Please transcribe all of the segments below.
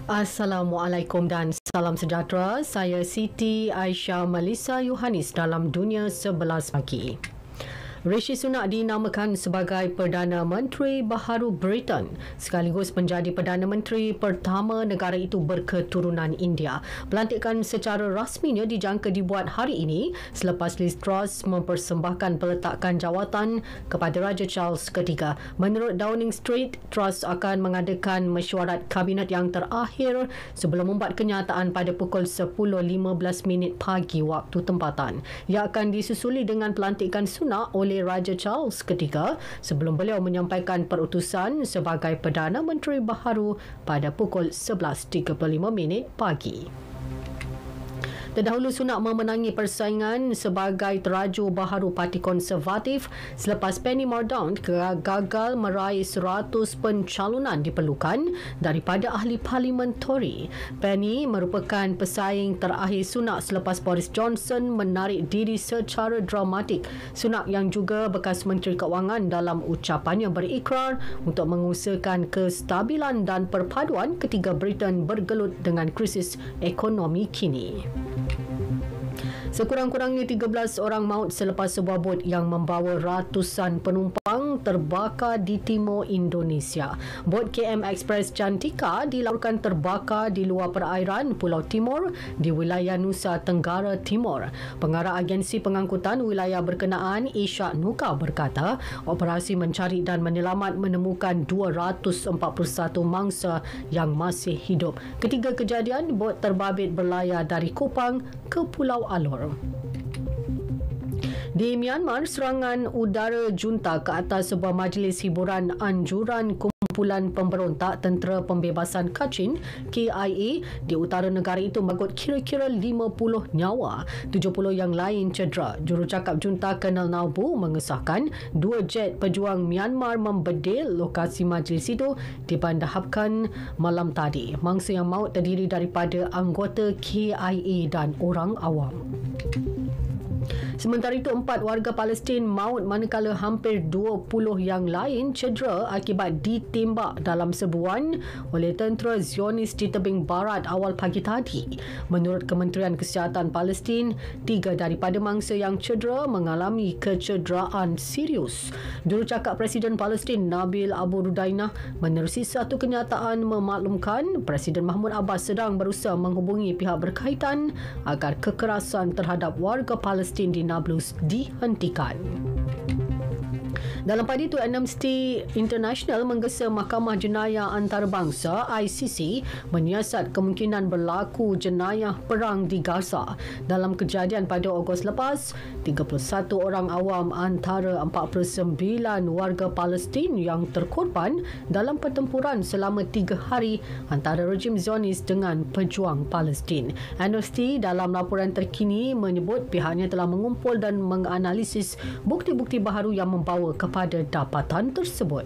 Assalamualaikum dan salam sejahtera. Saya Siti Aisyah Melissa Yohanis dalam Dunia 11 Pagi. Rishi Sunak dinamakan sebagai Perdana Menteri baharu Britain sekaligus menjadi Perdana Menteri pertama negara itu berketurunan India. Pelantikan secara rasminya dijangka dibuat hari ini selepas Liz Truss mempersembahkan peletakan jawatan kepada Raja Charles III. Menurut Downing Street, Truss akan mengadakan mesyuarat kabinet yang terakhir sebelum membuat kenyataan pada pukul 10.15 pagi waktu tempatan. Ia akan disusuli dengan pelantikan Sunak oleh Raja Charles III sebelum beliau menyampaikan perutusan sebagai Perdana Menteri baharu pada pukul 11.35 pagi. Terdahulu Sunak memenangi persaingan sebagai teraju baharu Parti Konservatif selepas Penny Mordaunt gagal meraih 100 pencalonan diperlukan daripada ahli Parlimen Tory. Penny merupakan pesaing terakhir Sunak selepas Boris Johnson menarik diri secara dramatik. Sunak yang juga bekas Menteri Keuangan dalam ucapannya berikrar untuk mengusahakan kestabilan dan perpaduan ketika Britain bergelut dengan krisis ekonomi kini. Sekurang-kurangnya 13 orang maut selepas sebuah bot yang membawa ratusan penumpang terbakar di timur Indonesia. Bot KM Express Cantika dilaporkan terbakar di luar perairan Pulau Timor di wilayah Nusa Tenggara Timur. Pengarah Agensi Pengangkutan Wilayah berkenaan, Ishak Nuka, berkata operasi mencari dan menyelamat menemukan 241 mangsa yang masih hidup. Ketika kejadian, bot terbabit berlayar dari Kupang ke Pulau Alor. Di Myanmar, serangan udara junta ke atas sebuah majlis hiburan anjuran kumpulan pemberontak Tentera Pembebasan Kachin KIA di utara negara itu mengangkut kira-kira 50 nyawa, 70 yang lain cedera. Jurucakap junta Colonel Naubu mengesahkan 2 jet pejuang Myanmar membedil lokasi majlis itu di Bandar Hapkan malam tadi. Mangsa yang maut terdiri daripada anggota KIA dan orang awam. Sementara itu, 4 warga Palestin maut manakala hampir 20 yang lain cedera akibat ditembak dalam serbuan oleh tentera Zionis di tebing barat awal pagi tadi. Menurut Kementerian Kesihatan Palestin, 3 daripada mangsa yang cedera mengalami kecederaan serius. Jurucakap Presiden Palestin Nabil Abu Rudainah menerusi satu kenyataan memaklumkan Presiden Mahmud Abbas sedang berusaha menghubungi pihak berkaitan agar kekerasan terhadap warga Palestin di Nablus dihentikan. Dalam pada itu, Amnesty International menggesa Mahkamah Jenayah Antarabangsa ICC menyiasat kemungkinan berlaku jenayah perang di Gaza. Dalam kejadian pada Ogos lepas, 31 orang awam antara 49 warga Palestin yang terkorban dalam pertempuran selama 3 hari antara rejim Zionis dengan pejuang Palestin. Amnesty dalam laporan terkini menyebut pihaknya telah mengumpul dan menganalisis bukti-bukti baharu yang membawa kepada dapatan tersebut.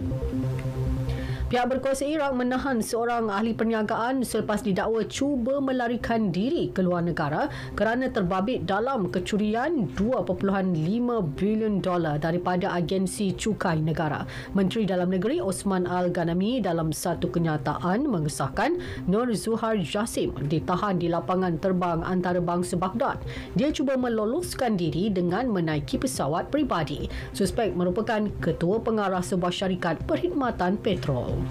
Pihak berkuasa Iraq menahan seorang ahli perniagaan selepas didakwa cuba melarikan diri ke luar negara kerana terbabit dalam kecurian $2.5 bilion daripada agensi cukai negara. Menteri Dalam Negeri Osman Al-Ghanami dalam satu kenyataan mengesahkan Nur Zuhar Jassim ditahan di lapangan terbang antarabangsa Baghdad. Dia cuba meloloskan diri dengan menaiki pesawat peribadi. Suspek merupakan ketua pengarah sebuah syarikat perkhidmatan petrol.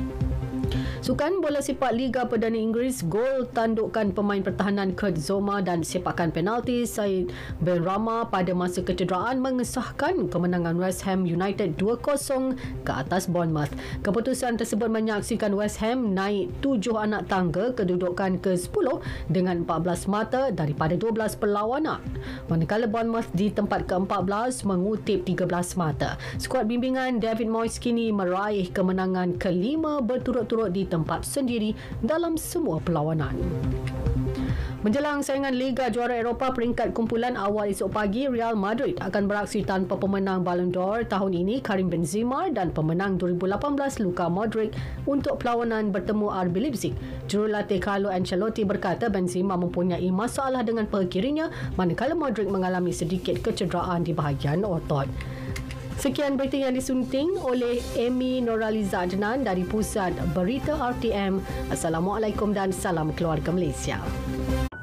Sukan bola sepak Liga Perdana Inggeris, gol tandukan pemain pertahanan Kurt Zouma dan sepakan penalti Said Benrahma pada masa kecederaan mengesahkan kemenangan West Ham United 2-0 ke atas Bournemouth. Keputusan tersebut menyaksikan West Ham naik 7 anak tangga kedudukan ke-10 dengan 14 mata daripada 12 perlawanan, manakala Bournemouth di tempat ke-14 mengutip 13 mata. Skuad bimbingan David Moyes kini meraih kemenangan kelima berturut-turut di tempat sendiri dalam semua perlawanan. Menjelang saingan Liga Juara Eropah peringkat kumpulan awal esok pagi, Real Madrid akan beraksi tanpa pemenang Ballon d'Or tahun ini Karim Benzema dan pemenang 2018 Luka Modric untuk perlawanan bertemu RB Leipzig. Jurulatih Carlo Ancelotti berkata Benzema mempunyai masalah dengan perkirinya manakala Modric mengalami sedikit kecederaan di bahagian otot. Sekian berita yang disunting oleh Amy Noraliza Adnan dari Pusat Berita RTM. Assalamualaikum dan salam keluarga Malaysia.